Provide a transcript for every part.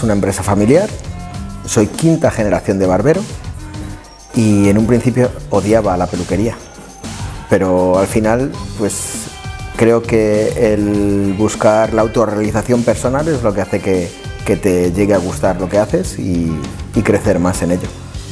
es una empresa familiar, soy quinta generación de barbero y en un principio odiaba la peluquería, pero al final pues creo que el buscar la autorrealización personal es lo que hace que te llegue a gustar lo que haces y crecer más en ello.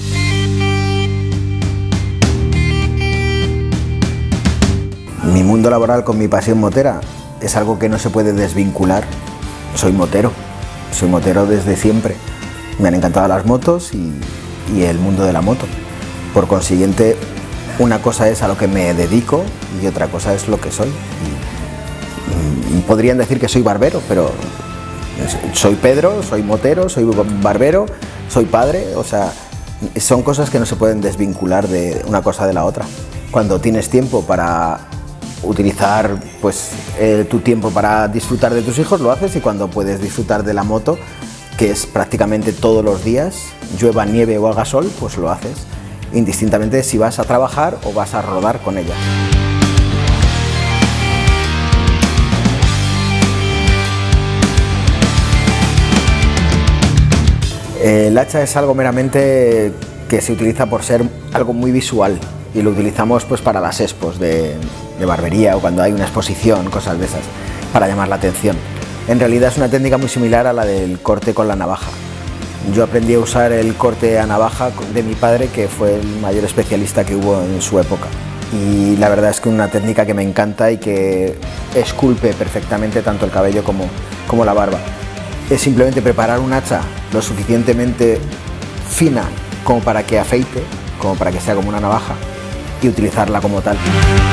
Mi mundo laboral con mi pasión motera es algo que no se puede desvincular. Soy motero desde siempre. Me han encantado las motos y el mundo de la moto. Por consiguiente, una cosa es a lo que me dedico y otra cosa es lo que soy. Y podrían decir que soy barbero, pero soy Pedro, soy motero, soy barbero, soy padre, o sea, son cosas que no se pueden desvincular de una cosa de la otra. Cuando tienes tiempo para utilizar pues, tu tiempo para disfrutar de tus hijos, lo haces, y cuando puedes disfrutar de la moto, que es prácticamente todos los días, llueva, nieve o haga sol, pues lo haces, indistintamente si vas a trabajar o vas a rodar con ella. El hacha es algo meramente que se utiliza por ser algo muy visual y lo utilizamos pues para las expos de barbería o cuando hay una exposición, cosas de esas, para llamar la atención. En realidad es una técnica muy similar a la del corte con la navaja. Yo aprendí a usar el corte a navaja de mi padre, que fue el mayor especialista que hubo en su época. Y la verdad es que es una técnica que me encanta y que esculpe perfectamente tanto el cabello como la barba. Es simplemente preparar un hacha lo suficientemente fina como para que afeite, como para que sea como una navaja, y utilizarla como tal.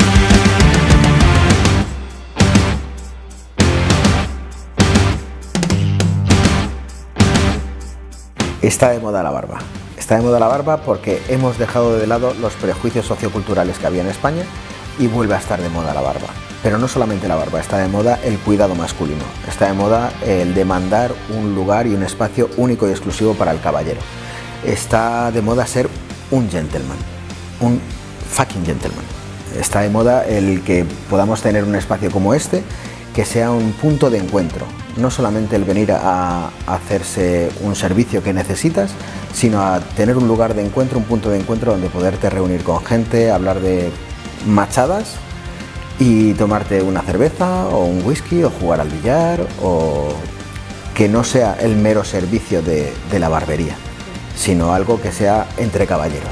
Está de moda la barba. Está de moda la barba porque hemos dejado de lado los prejuicios socioculturales que había en España y vuelve a estar de moda la barba. Pero no solamente la barba, está de moda el cuidado masculino, está de moda el demandar un lugar y un espacio único y exclusivo para el caballero. Está de moda ser un gentleman, un fucking gentleman. Está de moda el que podamos tener un espacio como este, que sea un punto de encuentro. No solamente el venir a hacerse un servicio que necesitas, sino a tener un lugar de encuentro, un punto de encuentro donde poderte reunir con gente, hablar de machadas y tomarte una cerveza o un whisky o jugar al billar, o que no sea el mero servicio de la barbería, sino algo que sea entre caballeros.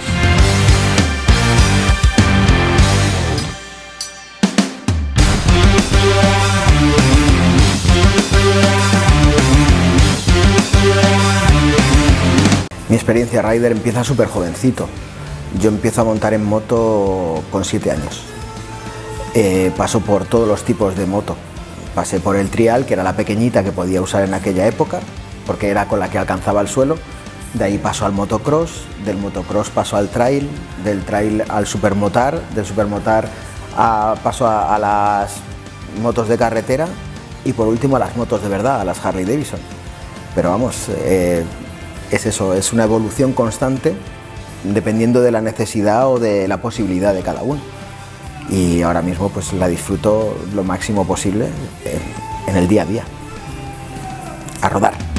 Mi experiencia rider empieza súper jovencito. Yo empiezo a montar en moto con 7 años. Paso por todos los tipos de moto. Pasé por el trial, que era la pequeñita que podía usar en aquella época, porque era con la que alcanzaba el suelo. De ahí paso al motocross, del motocross paso al trail, del trail al supermotar, del supermotar paso a las motos de carretera y por último a las motos de verdad, a las Harley Davidson. Pero vamos, es eso, es una evolución constante dependiendo de la necesidad o de la posibilidad de cada uno. Y ahora mismo pues la disfruto lo máximo posible en el día a día. A rodar.